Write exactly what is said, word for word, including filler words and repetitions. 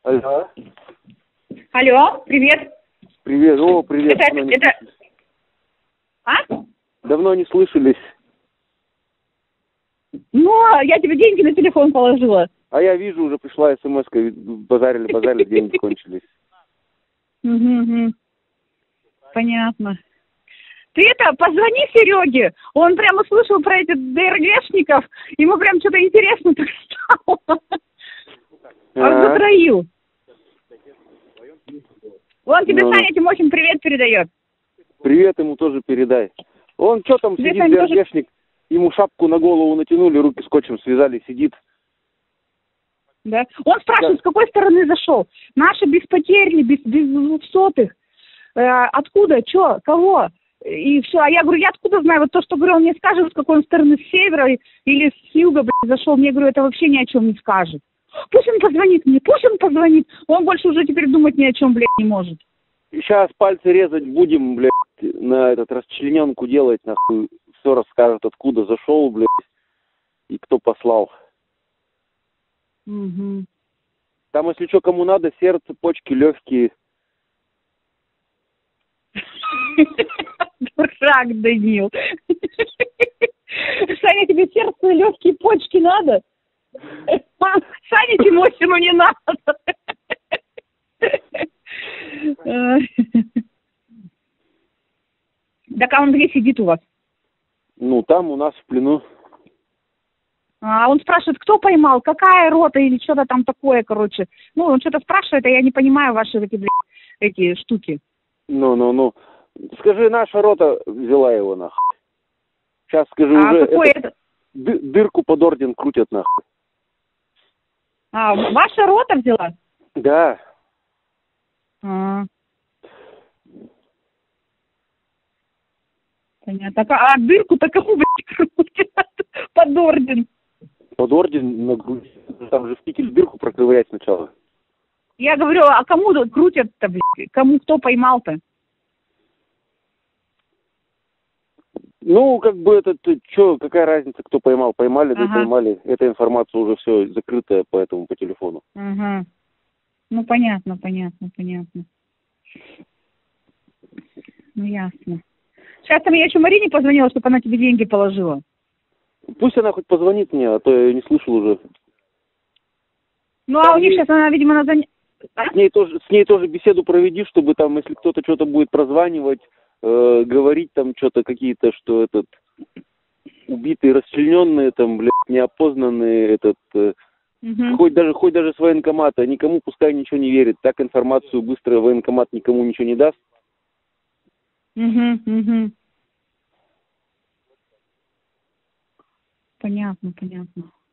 Алло. Алло, привет. Привет, о, привет. Это, Давно не это... слышались. А? Давно не слышались. Ну, я тебе деньги на телефон положила. А я вижу, уже пришла смс-ка, базарили, базарили, деньги кончились. Угу, угу. Понятно. Ты это, позвони Сереге, он прямо слышал про этих ДРГшников, ему прям что-то интересно так стало. Он затроил. Он тебе, Ну, Саня Тимохин, привет передает. Привет ему тоже передай. Он что там Тебе, сидит, Саня, тоже- ДРГшник, ему шапку на голову натянули, руки скотчем связали, сидит. Да. Он спрашивает, Да. с какой стороны зашел. Наши без потерь, или без, без двухсотых. Э, откуда, что, кого? И все. А я говорю, я откуда знаю? Вот то, что говорю, он мне скажет, с какой он стороны, с севера или с юга, блядь, зашел. Мне, говорю, это вообще ни о чем не скажет. Пусть он позвонит мне, пусть он позвонит. Он больше уже теперь думать ни о чем, блядь, не может. Сейчас пальцы резать будем, блядь, на этот расчлененку делать, нахуй. Все расскажет, откуда зашел, блядь, и кто послал. Угу. Там, если что, кому надо, сердце, почки, легкие. Дурак, Данил. Саня, тебе сердце, легкие, почки надо? Саня Тимохину не надо. Так а он где сидит у вас? Ну, там у нас в плену. А он спрашивает, кто поймал, какая рота или что-то там такое, короче. Ну, он что-то спрашивает, а я не понимаю ваши эти, блядь, эти штуки. Ну, ну, ну. Скажи, наша рота взяла его, нахуй. Сейчас скажи, А уже какой этот, это? ды- дырку под орден крутят, нахуй. А, ваша рота взяла? Да. А. Понятно. Так, а дырку-то кому, блядь, крутят под орден? Под орден на груди. Там же в Питере дырку проковырять сначала. Я говорю, а кому крутят-то, блядь? Кому кто поймал-то? Ну, как бы это, что, какая разница, кто поймал? Поймали, да Ага. поймали. Эта информация уже все закрытая, поэтому по телефону. Ага. Ну, понятно, понятно, понятно. Ну, ясно. Сейчас там я еще Марине позвонила, чтобы она тебе деньги положила. Пусть она хоть позвонит мне, а то я не слышал уже. Ну, Там а у них есть- сейчас она, видимо, на заня... А? С ней тоже, с ней тоже беседу проведи, чтобы там, если кто-то что-то будет прозванивать, э, говорить там что-то какие-то, что этот убитые, расчлененные, там, блядь, неопознанные, этот, э, Угу. хоть даже, хоть даже с военкомата, никому пускай ничего не верит. Так информацию быстро военкомат никому ничего не даст. Угу, угу. Понятно, понятно.